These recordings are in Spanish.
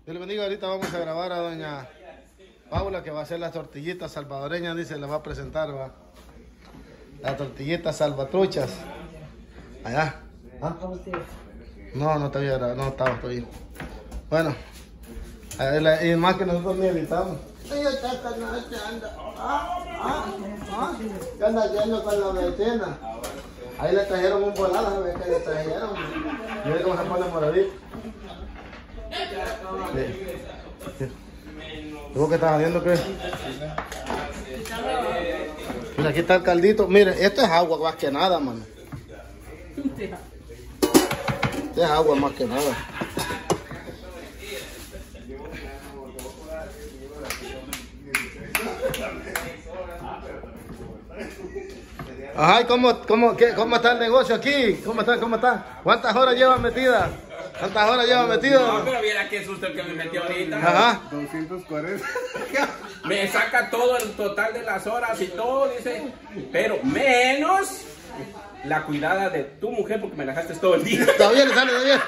Dios le bendiga. Ahorita vamos a grabar a doña Paula, que va a hacer las tortillitas salvadoreñas, dice, les va a presentar, va. Las tortillitas salvatruchas. Allá. ¿Ah? No, no te había grabado, no estaba todavía. Bueno, y más que nosotros ni editamos. Ella está esta noche anda. ¿Qué anda haciendo con la vecina? Ahí le trajeron un volado, a ver qué le trajeron. Mira cómo se pone moradito. Sí. ¿Tú qué estás haciendo qué? Mira, aquí está el caldito. Mire, esto es agua más que nada, mano. Esto es agua más que nada. Ajá, ¿cómo está el negocio aquí? ¿Cómo está? ¿Cuántas horas lleva metida? No, pero viera qué susto el que me metió ahorita. Ajá. 240. Me saca todo el total de las horas y todo, dice. Pero menos la cuidada de tu mujer porque me la dejaste todo el día. Todavía le sale bien.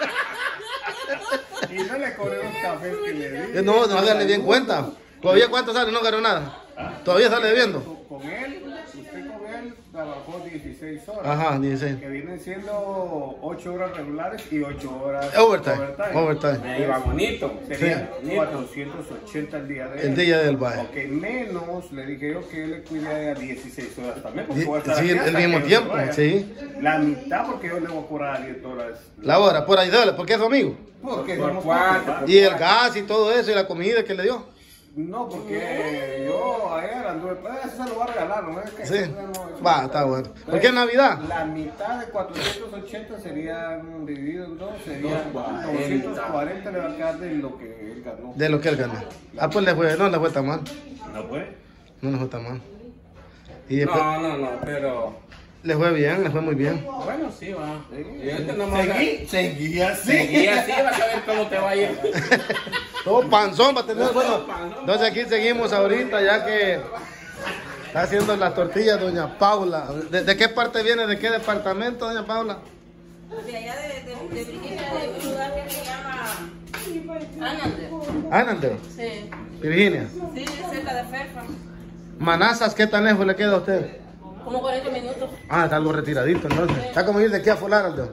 Y no le cobré los cafés que le di. No háganle bien cuenta. ¿Todavía cuánto sale? No ganó nada. ¿Todavía sale debiendo? Con él, usted con él trabajó 16 horas. Ajá, 16. Que vienen siendo 8 horas regulares y 8 horas Overtime. Me iba bonito. Sería Sí. 480 el día de él. El día del baile. Porque menos le dije yo que él le cuide a 16 horas también. Porque voy a estar Sí, aquí el hasta mismo que tiempo, se vaya. sí. La mitad porque yo le voy a cobrar a 10 dólares. La hora, por ahí dale, porque es su amigo. Porque Por somos 4. cuatro. Y el gas y todo eso y la comida que le dio. No, porque yo a él anduve, pues eso se lo voy a regalar, ¿no? Es que Sí. no, Va, está bueno. ¿Por qué es Navidad? La mitad de 480 serían divididos en dos, serían 240 le va a quedar de lo que él ganó. De lo que él ganó. Ah, pues no le fue tan mal. ¿No fue? No le fue tan mal. Y después No, pero le fue bien, le fue muy bien. bueno, sí, va. Y este nomás Seguí así. seguí así, vas a ver cómo te va a ir. Todo panzón para tener. Bueno, panzón. entonces aquí seguimos ahorita ya que está haciendo las tortillas doña Paula. ¿De qué parte viene? ¿De qué departamento, doña Paula? De allá de Virginia, de un lugar que se llama Anandale. Anandale, Sí, Virginia. sí, cerca de Fairfax. Manazas, ¿qué tan lejos le queda a usted? Como 40 minutos. Ah, está algo retiradito entonces. Está como ir de aquí a Fulardo.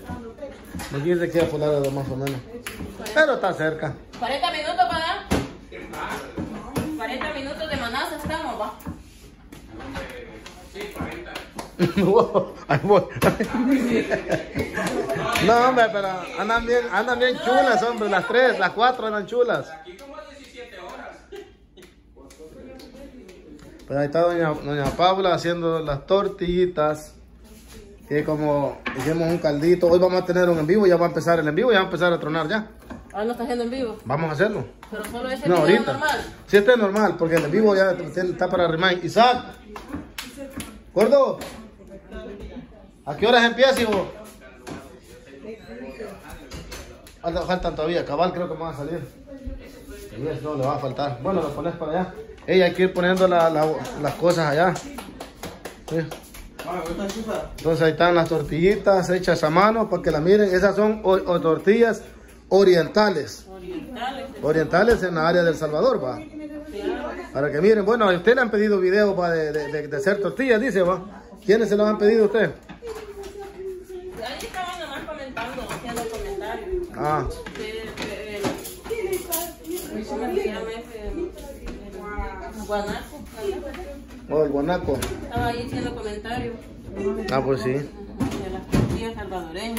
De ir de aquí a Fulardo más o menos. Pero está cerca. 40 minutos para allá. 40 minutos de Manassas estamos, va. Ahí voy. No, hombre, pero andan bien chulas, hombre. Las 3, las 4 andan chulas. Aquí como 17 horas. Pues ahí está doña Paula haciendo las tortillitas. Que como hicimos un caldito. Hoy vamos a tener un en vivo. Ya va a empezar el en vivo. Ya va a empezar a tronar ya. Ahora no está haciendo en vivo. Vamos a hacerlo. Pero solo ese No, video ahorita. normal. Sí, este es normal. Porque el en vivo ya está para arrimar. Isaac. Gordo. ¿A qué horas empieza, hijo? Faltan todavía. Cabal creo que me va a salir. No, le va a faltar. Bueno, lo pones para allá. Ey, hay que ir poniendo las cosas allá. Sí. Entonces ahí están las tortillitas hechas a mano para que la miren. Esas son tortillas orientales. Orientales en la área del Salvador, va. Para que miren. Bueno, a usted le han pedido videos de hacer tortillas, dice, va. ¿Quiénes se los han pedido a usted? Ahí estaban nomás comentando, haciendo comentarios. Ah, ¿Cómo se llama ese? Guanaco. el guanaco. Estaba ahí haciendo comentarios Ah, pues sí. de las tortillas salvadoreñas.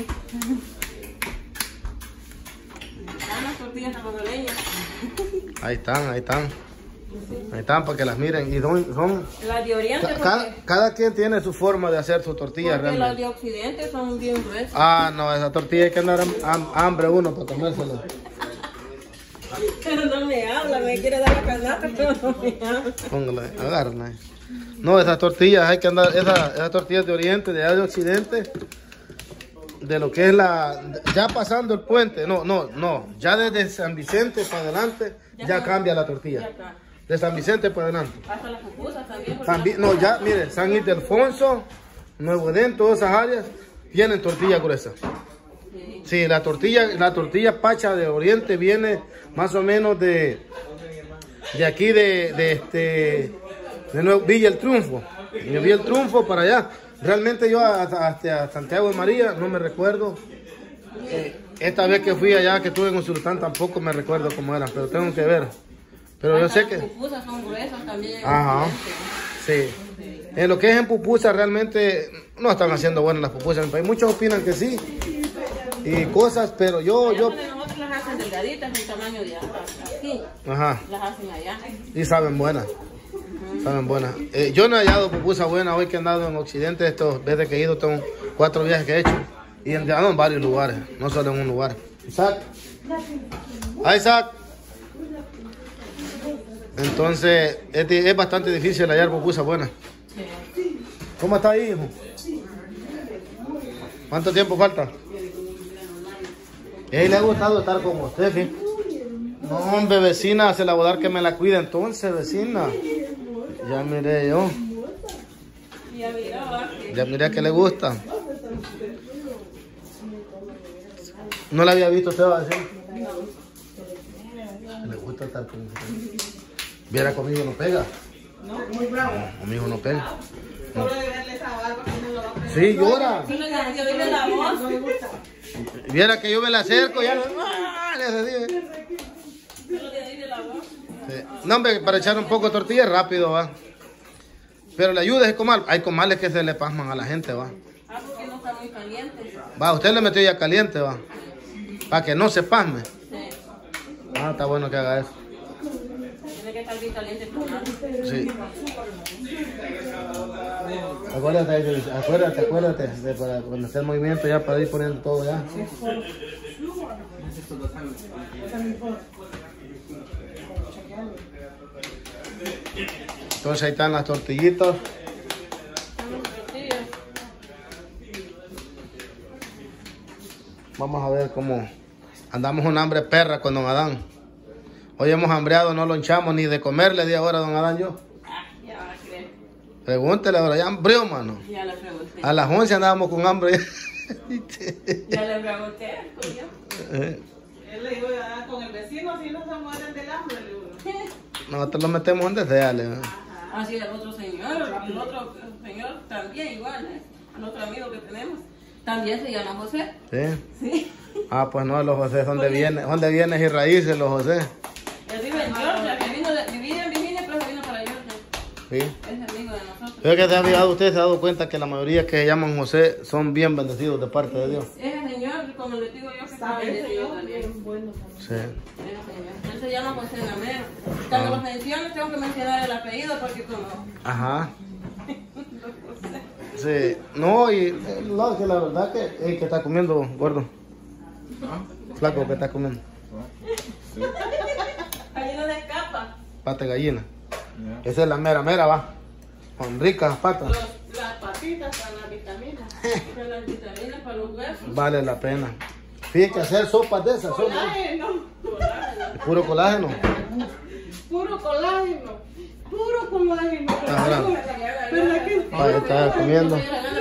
Están las tortillas salvadoreñas. Ahí están. Ahí están para que las miren. Y son Las de Oriente, cada quien tiene su forma de hacer sus tortillas porque las realmente. de Occidente son bien gruesas. Ah, no, esa tortilla hay que andar hambre uno para comérsela. Pero no me habla, me quiere dar la canasta, pero no me habla. Póngala, agárrala. No, esas tortillas hay que andar, esas tortillas de Oriente, de allá de Occidente, de lo que es ya pasando el puente, no, ya desde San Vicente para adelante, ya cambia la tortilla. Ya está. De San Vicente para adelante. Hasta las pupusas también. También, no, ya, mire, San Ildefonso, Nuevo Edén, todas esas áreas tienen tortilla gruesa. Sí. Sí, la tortilla pacha de Oriente viene más o menos de aquí de Villa El Triunfo. De Villa El Triunfo para allá. Realmente yo hasta Santiago de María no me recuerdo. Esta vez que fui allá, que estuve en Usulután, tampoco me recuerdo cómo eran, pero tengo que ver. Pero yo sé que... Las pupusas son gruesas también. Ajá, sí. En lo que es en pupusa, realmente no están haciendo buenas las pupusas en el país. Muchos opinan que sí y cosas, pero yo... Nosotros las hacen delgaditas en tamaño de aquí. Ajá. Las hacen allá. Y saben buenas. Saben buenas. Yo no he hallado pupusa buena hoy que he andado en Occidente. Desde que he ido, tengo 4 viajes que he hecho. Y he andado en varios lugares, no solo en un lugar. Isaac. Ah, Isaac. Entonces, es bastante difícil hallar pupusa buena. ¿Cómo está ahí, hijo? ¿Cuánto tiempo falta? A él le ha gustado estar con usted, ¿sí? No, hombre, vecina, se la voy a dar que me la cuide entonces, vecina. Ya miré yo. Ya miré que le gusta. No la había visto usted, va a decir. Le gusta estar con usted. Viera conmigo no pega. No, muy bravo. Conmigo no pega. Solo de verle esa barba que no lo va a pegar. Sí, llora. Solo de oírle la voz. Viera que yo me la acerco, ya le hace así. Solo de oírle la voz. Sí. No, hombre, para echar un poco de tortilla rápido, va. Pero le ayuda ese comal. Hay comales que se le pasman a la gente, va. Ah, porque no está muy caliente. Va, usted le metió ya caliente, va. Para que no se pasme. Sí. Ah, está bueno que haga eso. Tiene que estar bien caliente el tomate. Sí. Acuérdate de para cuando esté el movimiento ya para ir poniendo todo ya. Entonces ahí están las tortillitas. Vamos a ver cómo andamos un hambre perra con don Adán. Hoy hemos hambreado, no lo hinchamos ni de comer, le di ahora a don Adán yo. Ya va a creer. Pregúntele ahora, ya hambrió, mano. Ya le pregunté. A las 11 andábamos con hambre. Ya le pregunté, coño. Él le dijo, con el vecino si no se mueren del hambre, le digo. Nosotros lo metemos donde sea, le digo. Así el otro señor también igual, el otro amigo que tenemos, también se llama José. ¿Sí? Sí. Ah, pues no, los José son de bienes y raíces, los José. Él vive en Georgia, que vivía en Virginia, pero se vino para Georgia. Sí. Es amigo de nosotros. Creo que usted se ha dado cuenta que la mayoría que se llaman José son bien bendecidos de parte de Dios. Ese señor, como le digo yo, que está bendecido también. Sí. Él se llama José Gamero. Cuando los menciono tengo que mencionar el apellido porque como... Ajá. Sí. No, y la verdad que el que está comiendo, gordo. Flaco, que está comiendo. Ahí no se escapa. Pata de gallina. Esa es la mera, va. Con ricas patas. Las patitas para las vitaminas. Para las vitaminas, para los huesos. Vale la pena. Fíjate que hacer sopas de esas. Colágeno. Puro colágeno. Puro colágeno. Puro colágeno. ¿Verdad que? Ahí está comiendo.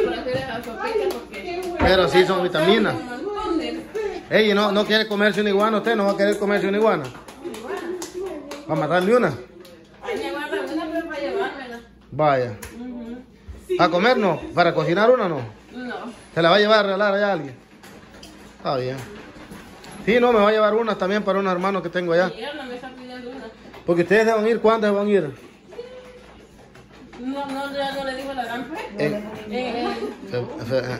Pero sí son vitaminas. Ey, no quiere comerse una iguana, usted no va a querer comerse una iguana. ¿Va a matarle una? Hay que guardar una, pero para llevármela. Vaya. ¿A comer no? ¿Para cocinar una no? No. ¿Se la va a llevar a regalar allá a alguien? Está bien. Sí, no, me va a llevar unas también para unos hermanos que tengo allá. Ayer no me está pidiendo una. Porque ustedes se van a ir, ¿cuándo se van a ir? No, ya no le digo la gran En febrero.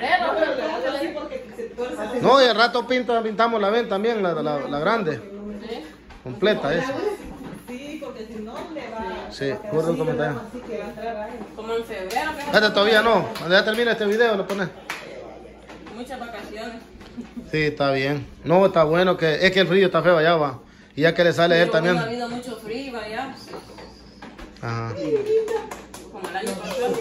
No, y al rato pintamos la ven también, la grande. ¿Sí? Completa esa. Sí, porque si no le va. Sí, corre un comentario. Como en febrero. Este todavía no. Cuando ya termine este video lo pones. Muchas vacaciones. Sí, está bien. No, está bueno que es que el frío está feo allá, va. Y ya que le sale a él también. Ha habido mucho frío allá. Ajá. Como el año pasado.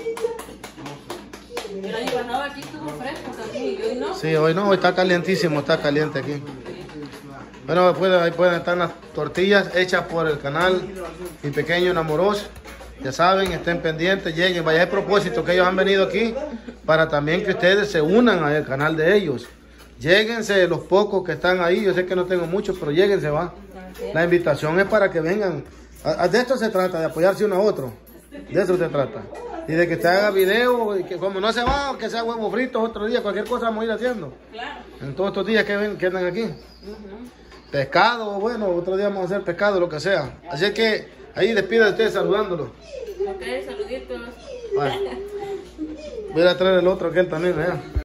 El año pasado aquí estuvo fresco también y hoy no. Sí, hoy no, hoy está calientísimo, está caliente aquí. Bueno, ahí pueden estar las tortillas hechas por el canal Mi Pequeño Enamoroso. Ya saben, estén pendientes, lleguen, vaya a propósito que ellos han venido aquí para también que ustedes se unan al canal de ellos. lléguense los pocos que están ahí. Yo sé que no tengo muchos, pero lléguense, va. La invitación es para que vengan. De esto se trata, de apoyarse uno a otro. De eso se trata. Y de que te haga video, y que como no se va, que sea huevos fritos otro día, cualquier cosa vamos a ir haciendo. Claro. En todos estos días que andan aquí. Pescado, bueno, otro día vamos a hacer pescado, lo que sea. Así que ahí despide de ustedes saludándolos. Ok, saluditos. Vale. Voy a traer el otro aquel también, ¿eh?